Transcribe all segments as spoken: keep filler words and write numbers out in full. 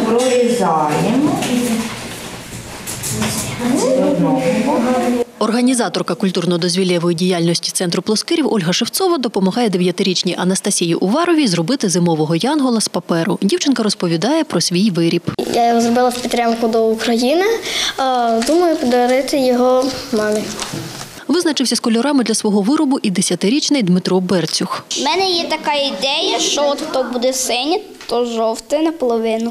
прорізаємо. Організаторка культурно-дозвіллєвої діяльності центру Плоскирів Ольга Шевцова допомагає дев'ятирічній Анастасії Уваровій зробити зимового янгола з паперу. Дівчинка розповідає про свій виріб. Я його зробила в підтримку до України. Думаю, подарити його мамі. Визначився з кольорами для свого виробу і десятирічний Дмитро Берцюх. У мене є така ідея, що от то буде синє, то жовте наполовину.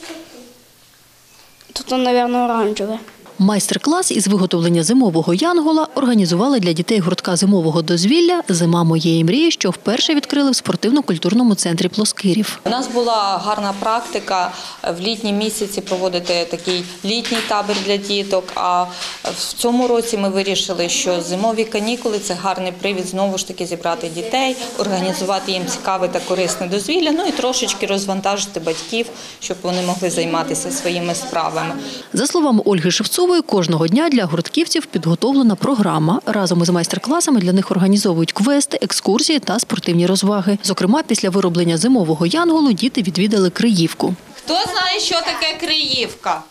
Тут, мабуть, оранжеве. Майстер-клас із виготовлення зимового янгола організували для дітей гуртка зимового дозвілля «Зима моєї мрії», що вперше відкрили в спортивно-культурному центрі Плоскирів. У нас була гарна практика в літні місяці проводити такий літній табір для діток, а в цьому році ми вирішили, що зимові канікули – це гарний привід знову ж таки зібрати дітей, організувати їм цікаве та корисне дозвілля, ну і трошечки розвантажити батьків, щоб вони могли займатися своїми справами. За словами Ольги Шевцової, кожного дня для гуртківців підготовлена програма. Разом із майстер-класами для них організовують квести, екскурсії та спортивні розваги. Зокрема, після вироблення зимового янголу діти відвідали Криївку. Хто знає, що таке Криївка?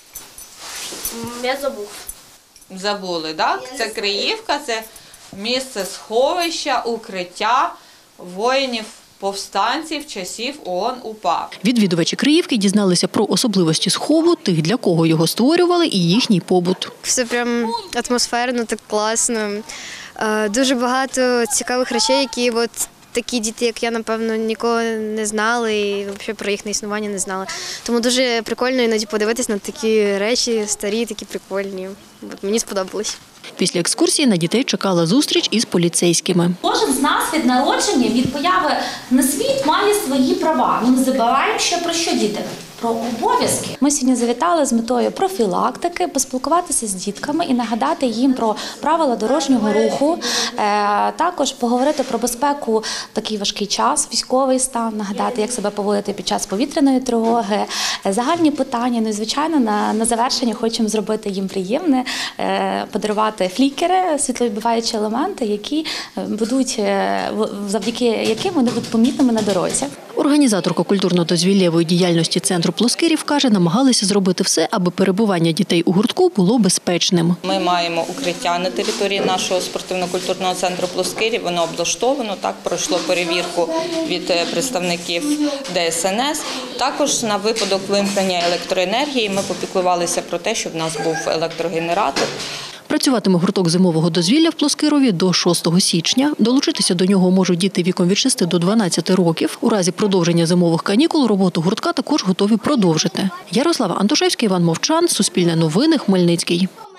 Я забув. Забули, так? Це Криївка, це місце сховища, укриття воїнів повстанців часів ООН УПА. Відвідувачі Криївки дізналися про особливості схову, тих, для кого його створювали, і їхній побут. Все прям атмосферно, так класно. Дуже багато цікавих речей, які от такі діти, як я, напевно, ніколи не знали і взагалі про їхнє існування не знали. Тому дуже прикольно іноді подивитись на такі речі, старі, такі прикольні. От мені сподобалось. Після екскурсії на дітей чекала зустріч із поліцейськими. Кожен з нас від народження, від появи на світ має свої права. Ми не забуваємо, що про що діти? Про обов'язки. Ми сьогодні завітали з метою профілактики, поспілкуватися з дітками і нагадати їм про правила дорожнього руху, також поговорити про безпеку в такий важкий час, військовий стан, нагадати, як себе поводити під час повітряної тривоги, загальні питання. Ну і, звичайно, на, на завершення хочемо зробити їм приємне, подарувати флікери, світловідбиваючі елементи, які будуть, завдяки яким вони будуть помітними на дорозі. Організаторка культурно-дозвіллєвої діяльності центру Плоскирів каже, намагалися зробити все, аби перебування дітей у гуртку було безпечним. Ми маємо укриття на території нашого спортивно-культурного центру Плоскирів. Воно облаштовано, так, пройшло перевірку від представників Де Ес Ен Ес. Також на випадок вимкнення електроенергії ми попіклувалися про те, щоб в нас був електрогенератор. Працюватиме гурток зимового дозвілля в Плоскирові до шостого січня. Долучитися до нього можуть діти віком від шести до дванадцяти років. У разі продовження зимових канікул роботу гуртка також готові продовжити. Ярослава Антошевська, Іван Мовчан, Суспільне новини, Хмельницький.